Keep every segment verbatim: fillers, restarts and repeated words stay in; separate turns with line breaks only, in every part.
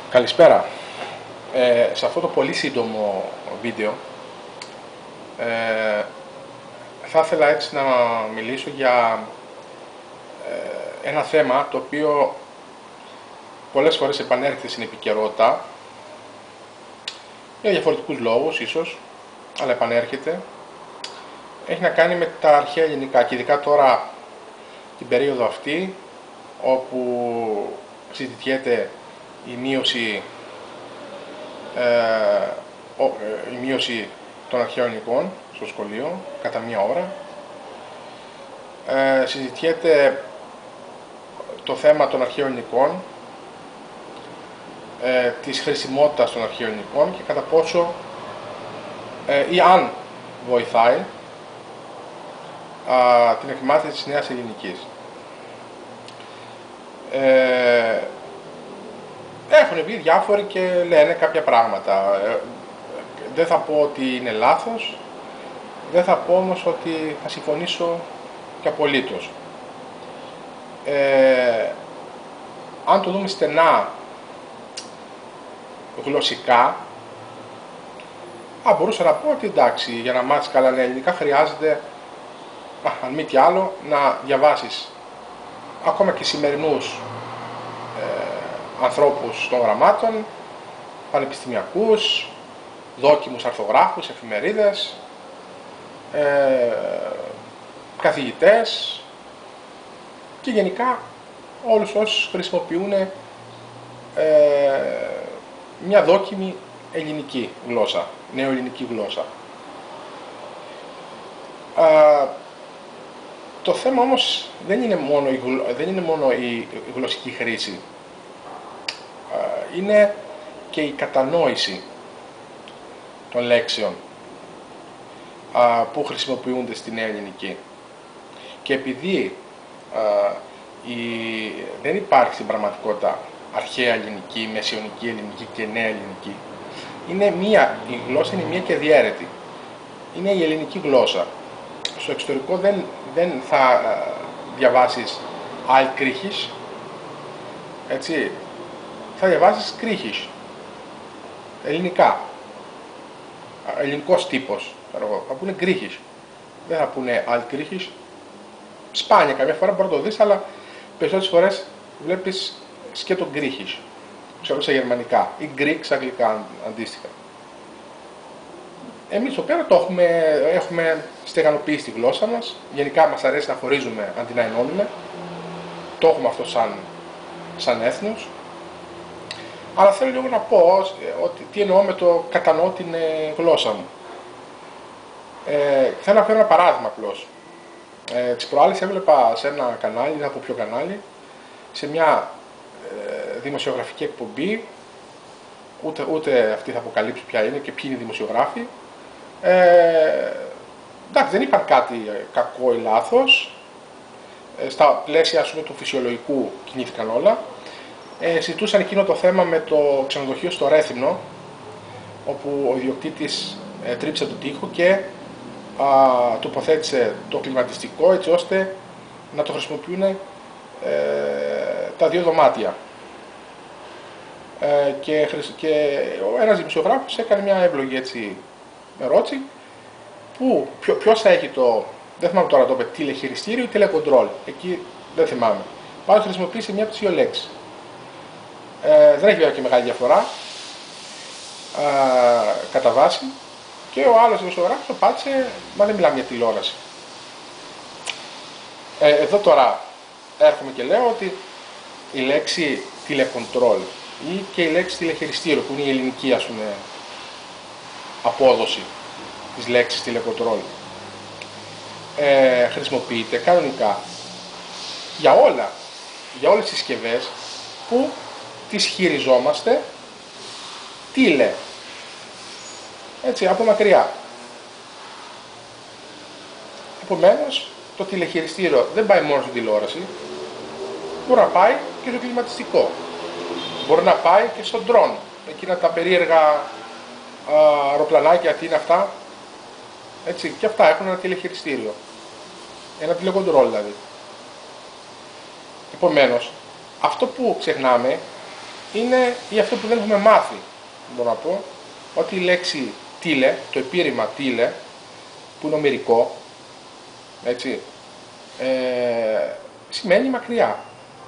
Καλησπέρα. Ε, σε αυτό το πολύ σύντομο βίντεο ε, θα ήθελα έτσι να μιλήσω για ε, ένα θέμα το οποίο πολλές φορές επανέρχεται στην επικαιρότητα για διαφορετικούς λόγους ίσως, αλλά επανέρχεται. Έχει να κάνει με τα αρχαία ελληνικά και ειδικά τώρα την περίοδο αυτή όπου συζητιέται η μείωση, ε, η μείωση των αρχαίων ελληνικών στο σχολείο κατά μία ώρα. Ε, συζητιέται το θέμα των αρχαίων ελληνικών, ε, της χρησιμότητας των αρχαίων ελληνικών και κατά πόσο ε, ή αν βοηθάει α, την εκμάθηση της νέας ελληνικής. Ε, έχουν βγει διάφοροι και λένε κάποια πράγματα. Ε, δεν θα πω ότι είναι λάθος, δεν θα πω όμως ότι θα συμφωνήσω και απολύτως. Ε, αν το δούμε στενά γλωσσικά, α, μπορούσα να πω ότι εντάξει, για να μάθεις καλά ελληνικά χρειάζεται, α, αν μη τι άλλο, να διαβάσεις ακόμα και σημερινούς ε, ανθρώπους των γραμμάτων, πανεπιστημιακούς, δόκιμους αρθογράφους, εφημερίδες, ε, καθηγητές και γενικά όλους όσους χρησιμοποιούν ε, μια δόκιμη ελληνική γλώσσα, νεοελληνική γλώσσα. Ε, το θέμα όμως δεν είναι μόνο η, δεν είναι μόνο η γλωσσική χρήση, ε, είναι και η κατανόηση των λέξεων α, που χρησιμοποιούνται στη νέα ελληνική. Και επειδή α, η, δεν υπάρχει στην πραγματικότητα αρχαία ελληνική, μεσαιωνική ελληνική και νέα ελληνική, είναι μία, η γλώσσα είναι μία και διαίρετη. Είναι η ελληνική γλώσσα. Στο εξωτερικό δεν, δεν θα α, διαβάσεις αλκρίχης, έτσι, θα διαβάσεις κρίχης, ελληνικά. Ελληνικός τύπος, θα πούνε γκρίχης, δεν θα πούνε αλκρίχης. Σπάνια καμιά φορά μπορεί να το δεις, αλλά περισσότερες φορές βλέπεις σκέτο γκρίχης, ξέρω σε γερμανικά, ή γκρίκ αγγλικά αντίστοιχα. Εμείς εδώ πέρα το έχουμε, έχουμε στεγανοποιήσει τη γλώσσα μας, γενικά μας αρέσει να χωρίζουμε αντί να ενώνουμε, το έχουμε αυτό σαν, σαν έθνος. Αλλά θέλω λίγο να πω ότι τι εννοώ με το κατανοώ την ε, γλώσσα μου. Ε, θέλω να φέρω ένα παράδειγμα απλώς. Ε, τις προάλλες έβλεπα σε ένα κανάλι, δεν από ποιο κανάλι, σε μια ε, δημοσιογραφική εκπομπή, ούτε, ούτε αυτή θα αποκαλύψω ποια είναι και ποιοι είναι οι δημοσιογράφοι. Ε, εντάξει, δεν είπαν κάτι κακό ή λάθος. Ε, στα πλαίσια ας πούμε, του φυσιολογικού κινήθηκαν όλα. Ε, συζητούσαν εκείνο το θέμα με το ξενοδοχείο στο Ρέθυμνο, όπου ο ιδιοκτήτης ε, τρύπησε τον τοίχο και α, τοποθέτησε το κλιματιστικό έτσι ώστε να το χρησιμοποιούν ε, τα δύο δωμάτια. Ε, και, και ένας δημοσιογράφος έκανε μια εύλογη έτσι, ερώτηση που ποιο, ποιος θα έχει το, δεν θυμάμαι τώρα το είπε, τηλεχειριστήριο ή τηλεκοντρόλ, εκεί δεν θυμάμαι. Πάντως χρησιμοποίησε μια από τις δύο λέξεις. Ε, δεν έχει βέβαια και μεγάλη διαφορά α, κατά βάση και ο άλλος δημοσιογράφος απάντησε, μα δεν μιλάμε για τηλεόραση. Ε, εδώ τώρα έρχομαι και λέω ότι η λέξη τηλεκοντρόλ ή και η λέξη τηλεχειριστήριο που είναι η ελληνική ας πούμε απόδοση της λέξης τηλεκοντρόλ ε, χρησιμοποιείται κανονικά για όλα, για όλες τις συσκευές που τις χειριζόμαστε τηλε, έτσι, από μακριά. Επομένως, το τηλεχειριστήριο δεν πάει μόνο στην τηλεόραση, μπορεί να πάει και στο κλιματιστικό, μπορεί να πάει και στον ντρόν, εκείνα τα περίεργα α, αεροπλανάκια, τι είναι αυτά, έτσι, και αυτά έχουν ένα τηλεχειριστήριο, ένα τηλεκοντρόλ δηλαδή. Επομένως, αυτό που ξεχνάμε είναι ή αυτό που δεν έχουμε μάθει. Μπορώ να πω ότι η λέξη τίλε, το επίρρημα τίλε, που είναι ομηρικό, έτσι, ε, σημαίνει μακριά.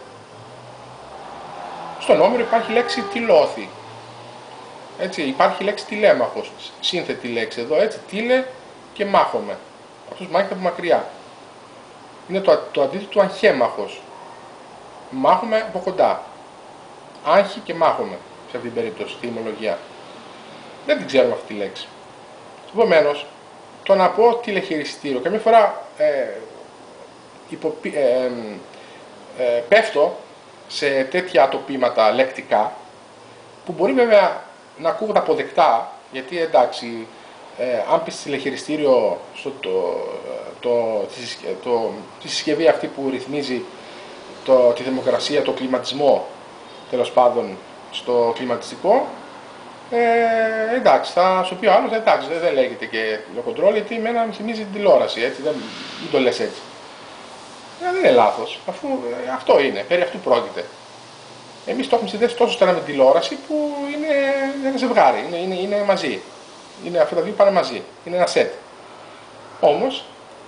Στον όμηρο υπάρχει λέξη τυλώθη. Έτσι, υπάρχει λέξη τηλέμαχος, σύνθετη λέξη εδώ, έτσι, τίλε και μάχομαι. Αυτός μάχεται από μακριά. Είναι το, το αντίθετο του αγχέμαχος. Μάχομαι από κοντά. Άγχη και μάχομαι, σε αυτήν την περίπτωση, στη ημολογία. Δεν την ξέρουμε αυτή τη λέξη. Επομένως, το να πω τηλεχειριστήριο, καμιά φορά ε, υπο, ε, ε, ε, πέφτω σε τέτοια ατοπήματα λεκτικά, που μπορεί βέβαια να ακούγονται αποδεκτά, γιατί εντάξει, ε, αν πεις τηλεχειριστήριο στο, το, το, το, το, τη συσκευή αυτή που ρυθμίζει το, τη θερμοκρασία, το κλιματισμό, τέλος πάντων, στο κλιματιστικό, ε, εντάξει, θα σου πει ο άλλος, εντάξει, δεν, δεν λέγεται και τηλεκοντρόλ, γιατί εμένα μου θυμίζει την τηλεόραση, έτσι, δεν, μην το λες έτσι. Ε, δεν είναι λάθος, αφού ε, αυτό είναι, περί αυτού πρόκειται. Εμείς το έχουμε συνδέσει τόσο στενά με την τηλεόραση που είναι ένα ζευγάρι, είναι, είναι, είναι μαζί. Είναι, αυτά τα δύο πάνε μαζί, είναι ένα σετ. Όμως,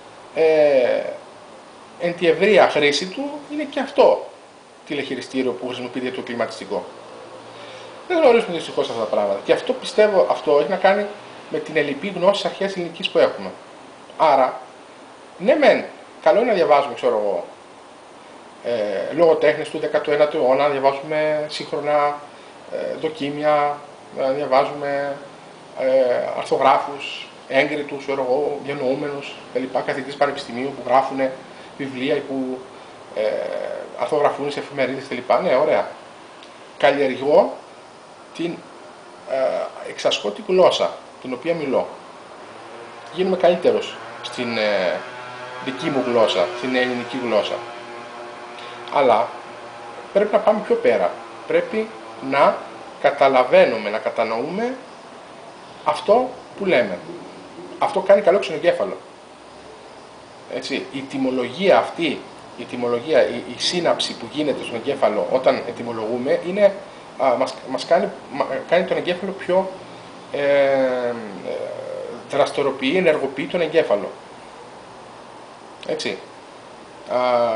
ε, εν τη ευρεία χρήση του είναι και αυτό τηλεχειριστήριο που χρησιμοποιείται το κλιματιστικό. Δεν γνωρίζουμε δυστυχώς αυτά τα πράγματα. Και αυτό πιστεύω, αυτό έχει να κάνει με την ελλειπή γνώση στις αρχαίες ελληνικής που έχουμε. Άρα, ναι μεν, καλό είναι να διαβάζουμε, ξέρω εγώ, ε, λογοτέχνες του δέκατου ένατου αιώνα, να διαβάζουμε σύγχρονα ε, δοκίμια, να διαβάζουμε ε, αρθογράφους, έγκριτους, ξέρω εγώ, διανοούμενους, κλπ. Καθηγητές πανεπιστημίου που γράφουν βιβλία ή που ε, αρθογραφούν σε εφημερίδες κλπ. Ναι, ωραία. Καλλιεργώ την ε, εξασκώ τη γλώσσα την οποία μιλώ. Γίνομαι καλύτερος στην ε, δική μου γλώσσα, στην ελληνική γλώσσα. Αλλά πρέπει να πάμε πιο πέρα. Πρέπει να καταλαβαίνουμε, να κατανοούμε αυτό που λέμε. Αυτό κάνει καλό στον εγκέφαλο. Έτσι, η τιμολογία αυτή, η, τιμολογία, η, η σύναψη που γίνεται στον εγκέφαλο όταν ετυμολογούμε, είναι, α, μας, μας κάνει, μα, κάνει τον εγκέφαλο πιο ε, ε, δραστηριοποιεί, ενεργοποιεί τον εγκέφαλο. Έτσι. Α,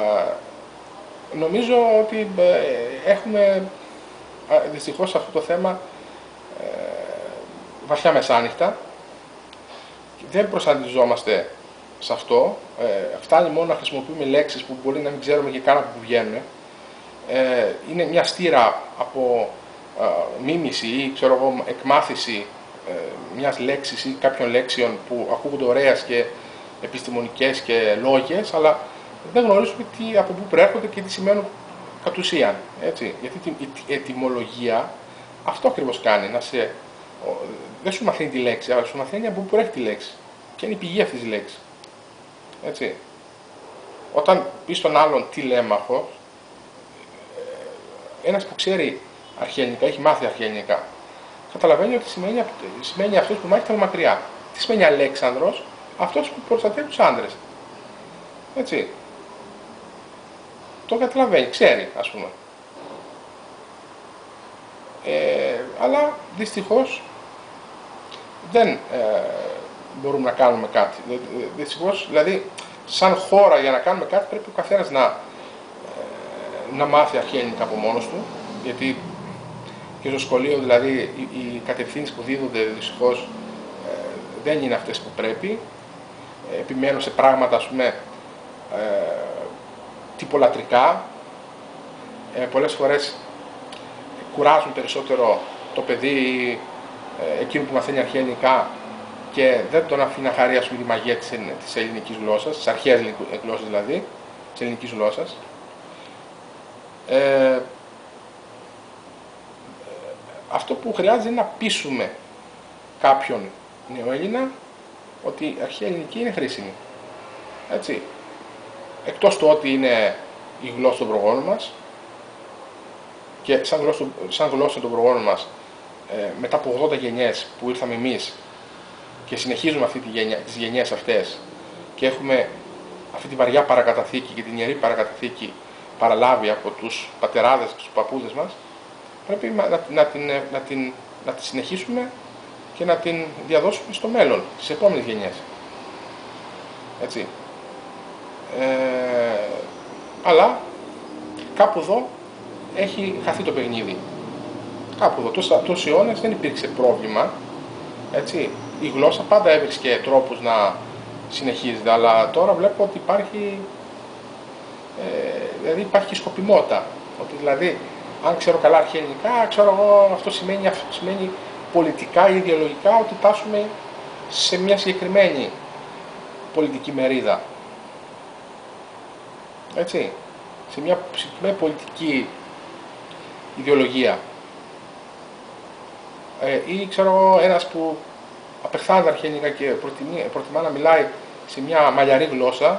νομίζω ότι ε, έχουμε α, δυστυχώς αυτό το θέμα ε, βαθιά μεσάνυχτα. Δεν προσανατολιζόμαστε σε αυτό. Ε, φτάνει μόνο να χρησιμοποιούμε λέξεις που μπορεί να μην ξέρουμε και καν από που βγαίνουν. Ε, είναι μια στήρα από ε, μίμηση ή ξέρω εγώ, εκμάθηση ε, μιας λέξης ή κάποιων λέξεων που ακούγονται ωραίες και επιστημονικές και λόγιες, αλλά δεν γνωρίζουμε τι, από πού προέρχονται και τι σημαίνουν κατ' ουσίαν. Έτσι. Γιατί η ετυμολογία αυτό ακριβώς κάνει. Να σε, δεν σου μαθαίνει τη λέξη, αλλά σου μαθαίνει από πού προέρχεται τη λέξη. Ποια είναι η πηγή αυτής της λέξης. Έτσι. Όταν πεις στον άλλον τηλέμαχο, ένας που ξέρει αρχαία ελληνικά, έχει μάθει αρχαία ελληνικά, καταλαβαίνει ότι σημαίνει, σημαίνει αυτός που μάχεται από μακριά. Τι σημαίνει Αλέξανδρος? Αυτός που προστατεύει τους άντρες. Έτσι. Το καταλαβαίνει, ξέρει, ας πούμε. Ε, αλλά δυστυχώς δεν ε, μπορούμε να κάνουμε κάτι. Δυστυχώς, δηλαδή, σαν χώρα για να κάνουμε κάτι πρέπει ο καθένας να, ε, να μάθει αρχαία ελληνικά από μόνος του, γιατί και στο σχολείο, δηλαδή, οι, οι κατευθύνσεις που δίδονται δυστυχώς ε, δεν είναι αυτές που πρέπει. Ε, επιμένω σε πράγματα, ας πούμε, ε, τυπολατρικά. Ε, πολλές φορές κουράζουν περισσότερο το παιδί ε, εκείνο που μαθαίνει αρχαία ελληνικά και δεν τον αφήνει να χαρεί, ας πούμε, τη μαγεία της, της ελληνικής γλώσσας, της αρχαίας γλώσσας δηλαδή, της ελληνικής γλώσσας. Ε, αυτό που χρειάζεται είναι να πείσουμε κάποιον νεοέλληνα ότι η αρχαία ελληνική είναι χρήσιμη. Έτσι. Εκτός του ότι είναι η γλώσσα των προγόνων μας και σαν γλώσσα, σαν γλώσσα των προγόνων μας ε, μετά από ογδόντα γενιές που ήρθαμε εμείς και συνεχίζουμε αυτή τη γενιά, τις γενιές αυτές και έχουμε αυτή τη βαριά παρακαταθήκη και την ιερή παρακαταθήκη παραλάβει από τους πατεράδες και τους παππούδες μας, πρέπει να, να, την, να, την, να τη συνεχίσουμε και να την διαδώσουμε στο μέλλον, στις επόμενες γενιές. Έτσι. Ε, αλλά κάπου εδώ έχει χαθεί το παιχνίδι. Κάπου εδώ, τόσα, τόσοι αιώνες δεν υπήρξε πρόβλημα. Έτσι. Η γλώσσα πάντα έβρισκε τρόπους να συνεχίζεται, αλλά τώρα βλέπω ότι υπάρχει, ε, δηλαδή υπάρχει και σκοπιμότητα. Ότι δηλαδή, αν ξέρω καλά αρχαία ελληνικά, ξέρω εγώ, αυτό σημαίνει, αυτό σημαίνει πολιτικά ή ιδεολογικά ότι τάσουμε σε μια συγκεκριμένη πολιτική μερίδα. Έτσι. Σε μια συγκεκριμένη πολιτική ιδεολογία. Ε, ή ξέρω εγώ, ένας που απεχθάνεται αρχαία ελληνικά και προτιμά, προτιμά να μιλάει σε μια μαλλιαρή γλώσσα,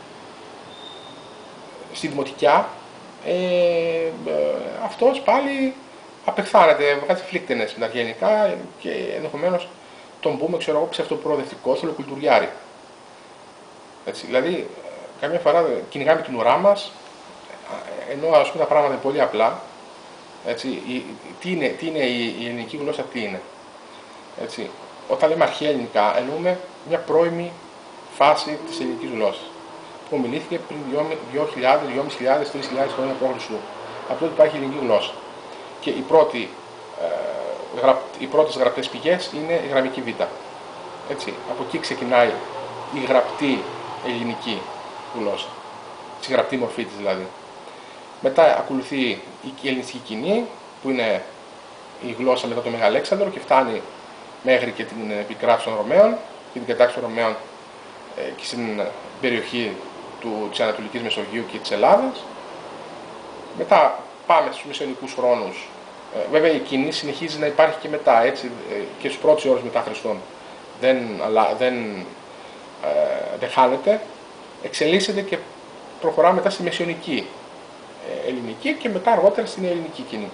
στη δημοτικιά, ε, ε, αυτός πάλι απεχθάνεται, βγάζει φλίκτενες με τα αρχαία ελληνικά και ενδεχομένως τον πούμε, ξέρω εγώ, ψευτοπροοδευτικό, θολοκουλτουριάρη. Έτσι, δηλαδή, καμιά φορά κυνηγάμε την ουρά μας, ενώ ας πούμε τα πράγματα είναι πολύ απλά. Έτσι, η, τι, είναι, τι είναι η, η ελληνική γλώσσα, τι είναι. Έτσι. Όταν λέμε αρχαία ελληνικά, εννοούμε μια πρώιμη φάση της ελληνικής γλώσσας, που μιλήθηκε πριν δύο χιλιάδες, δυόμισι χιλιάδες, τρεις χιλιάδες χρόνια π.Χ. Από τότε υπάρχει ελληνική γλώσσα. Και οι, πρώτοι, ε, γραπ, οι πρώτες γραπτές πηγές είναι η γραμμική Β. Έτσι. Από εκεί ξεκινάει η γραπτή ελληνική γλώσσα, στη γραπτή μορφή της δηλαδή. Μετά ακολουθεί η ελληνιστική κοινή, που είναι η γλώσσα μετά το Μεγαλέξανδρο και φτάνει μέχρι και την επικράτηση των Ρωμαίων και την κατάκτηση των Ρωμαίων ε, και στην περιοχή του, της Ανατολικής Μεσογείου και της Ελλάδας. Μετά πάμε στους μεσαιωνικούς χρόνους. Ε, βέβαια η κοινή συνεχίζει να υπάρχει και μετά, έτσι, ε, και στους πρώτους αιώνες μετά Χριστόν. Δεν, αλλά, δεν, ε, δεν χάνεται, εξελίσσεται και προχωρά μετά στη μεσαιωνική ε, ελληνική και μετά αργότερα στην ελληνική κοινή.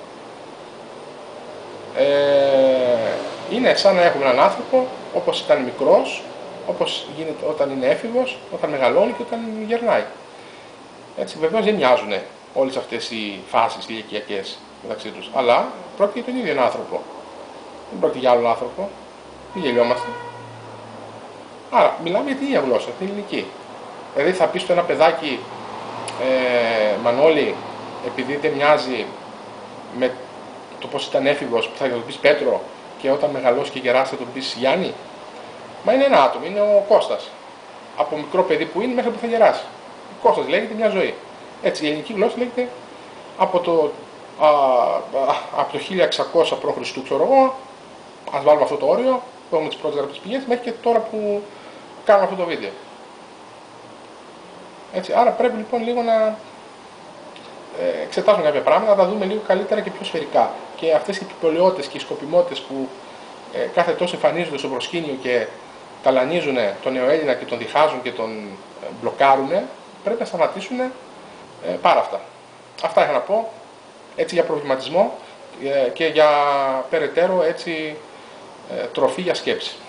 Ε, είναι σαν να έχουμε έναν άνθρωπο όπως ήταν μικρός, όπως γίνεται όταν είναι έφηβος, όταν μεγαλώνει και όταν γερνάει. Έτσι, βεβαίως δεν μοιάζουν όλες αυτές οι φάσεις ηλικιακές μεταξύ τους, αλλά πρόκειται για τον ίδιο άνθρωπο. Δεν πρόκειται για άλλον άνθρωπο, δεν γελιόμαστε. Άρα, μιλάμε για την ίδια γλώσσα, την ελληνική. Δηλαδή, θα πει στο ένα παιδάκι, ε, Μανώλη, επειδή δεν μοιάζει με το πώς ήταν έφηβος, θα το πεις Πέτρο, και όταν μεγαλώσει και γεράσει θα το πεις Γιάννη. Μα είναι ένα άτομο, είναι ο Κώστας. Από μικρό παιδί που είναι μέχρι που θα γεράσει. Ο Κώστας λέγεται μια ζωή. Έτσι, η ελληνική γλώσσα λέγεται από το, α, α, από το χίλια εξακόσια π.Χ. ξέρω εγώ, ας βάλουμε αυτό το όριο, που έχουμε τις πρώτες γραπτές πηγές, μέχρι και τώρα που κάνουμε αυτό το βίντεο. Έτσι, άρα πρέπει λοιπόν λίγο να ε, εξετάσουμε κάποια πράγματα, να τα δούμε λίγο καλύτερα και πιο σφαιρικά. Και αυτές οι επιπολαιότητες και οι σκοπιμότητες που ε, κάθε τόσο εμφανίζονται στο προσκήνιο και ταλανίζουν τον νεοέλληνα και τον διχάζουν και τον ε, μπλοκάρουν, πρέπει να σταματήσουν ε, πάρα αυτά. Αυτά είχα να πω, έτσι, για προβληματισμό ε, και για περαιτέρω, έτσι, ε, τροφή για σκέψη.